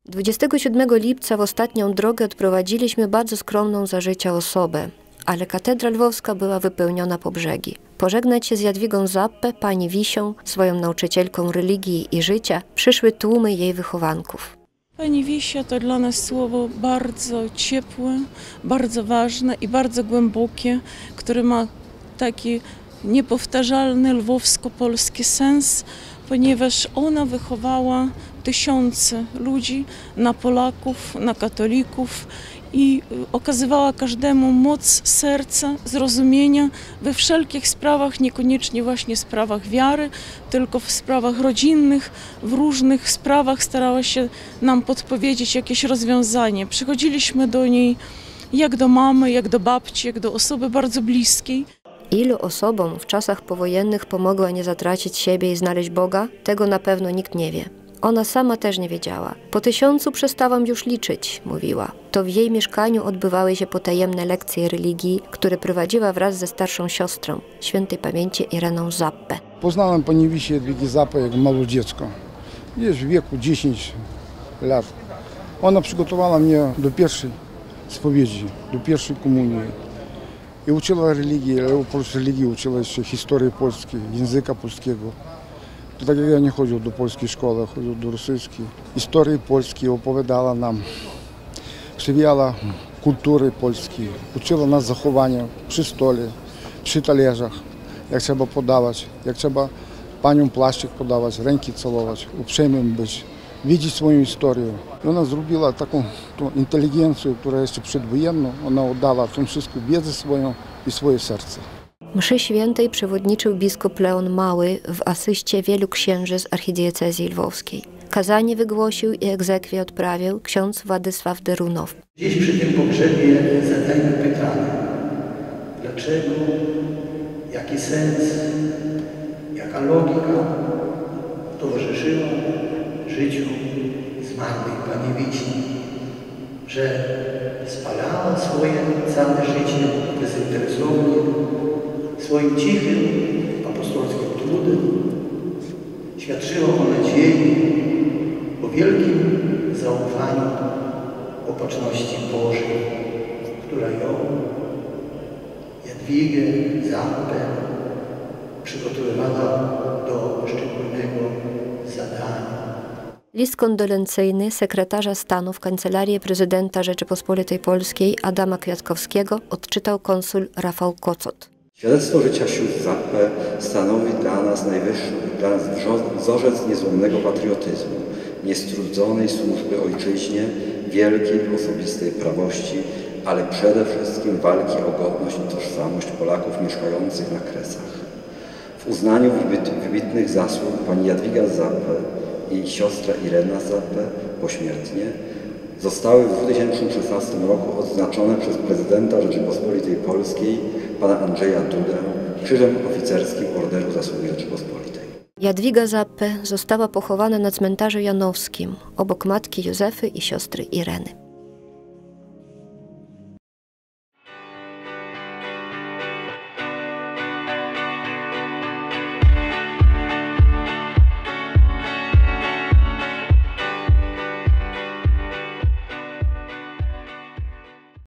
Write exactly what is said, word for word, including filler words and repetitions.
dwudziestego siódmego lipca w ostatnią drogę odprowadziliśmy bardzo skromną za życia osobę, ale katedra lwowska była wypełniona po brzegi. Pożegnać się z Jadwigą Zappę, pani Wisią, swoją nauczycielką religii i życia, przyszły tłumy jej wychowanków. Pani Wisia to dla nas słowo bardzo ciepłe, bardzo ważne i bardzo głębokie, które ma taki niepowtarzalny lwowsko-polski sens, ponieważ ona wychowała tysiące ludzi na Polaków, na katolików i okazywała każdemu moc serca, zrozumienia we wszelkich sprawach, niekoniecznie właśnie sprawach wiary, tylko w sprawach rodzinnych, w różnych sprawach starała się nam podpowiedzieć jakieś rozwiązanie. Przychodziliśmy do niej jak do mamy, jak do babci, jak do osoby bardzo bliskiej. Ilu osobom w czasach powojennych pomogła nie zatracić siebie i znaleźć Boga, tego na pewno nikt nie wie. Ona sama też nie wiedziała. Po tysiącu przestałam już liczyć, mówiła. To w jej mieszkaniu odbywały się potajemne lekcje religii, które prowadziła wraz ze starszą siostrą, świętej pamięci Ireną Zappę. Poznałem pani Wisię Jadwigi Zappę jak małe dziecko. Gdzieś w wieku dziesięć lat. Ona przygotowała mnie do pierwszej spowiedzi, do pierwszej komunii. I uczyła religii, ale oprócz religii uczyła jeszcze historii polskiej, języka polskiego. To tak jak ja nie chodził do polskiej szkoły, chodził do rosyjskiej. Historii polskiej opowiadała nam, przewijała kultury polskiej, uczyła nas zachowania przy stole, przy talerzach, jak trzeba podawać, jak trzeba paniom płaszczyk podawać, ręki całować, uprzejmym być, widzieć swoją historię. I ona zrobiła taką tą inteligencję, która jeszcze przedwojenną, ona oddała tą wszystką wiedzę swoją i swoje serce. Mszy świętej przewodniczył biskup Leon Mały w asyście wielu księży z archidiecezji lwowskiej. Kazanie wygłosił i egzekwie odprawił ksiądz Władysław Derunow. Dziś przy tym pogrzebie zadajmy pytanie, dlaczego, jaki sens, jaka logika towarzyszyła życiu zmarłej pani Wisi, że spalała swoje całe życie bezinteresownie, swoim cichym apostolskim trudem świadczyła o nadziei, o wielkim zaufaniu, opatrzności Bożej, która ją, Jadwigę Zappę, przygotowywała do szczególnego zadania. List kondolencyjny sekretarza stanu w Kancelarii Prezydenta Rzeczypospolitej Polskiej Adama Kwiatkowskiego odczytał konsul Rafał Kocot. Świadectwo życia sióstr Zappę stanowi dla nas najwyższy, dla nas wzorzec niezłomnego patriotyzmu, niestrudzonej służby ojczyźnie, wielkiej osobistej prawości, ale przede wszystkim walki o godność i tożsamość Polaków mieszkających na Kresach. W uznaniu wybitnych zasług pani Jadwiga Zappę i jej siostra Irena Zappę pośmiertnie zostały w dwa tysiące szesnastym roku odznaczone przez prezydenta Rzeczypospolitej Polskiej, pana Andrzeja Dudę, krzyżem oficerskim Orderu Zasługi Rzeczypospolitej. Jadwiga Zappę została pochowana na cmentarzu janowskim, obok matki Józefy i siostry Ireny.